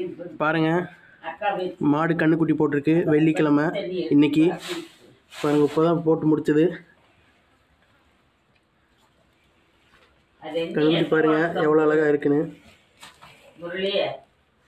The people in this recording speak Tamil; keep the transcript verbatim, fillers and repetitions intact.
பாருங்க, மாடு கண்ணுக்குட்டி போட்டிருக்கு. வெள்ளிக்கிழமை இன்னைக்கு பாருங்க, இப்போதான் போட்டு முடிச்சது. கண்ணுக்குட்டி பாருங்க எவ்வளோ அழகா இருக்குன்னு.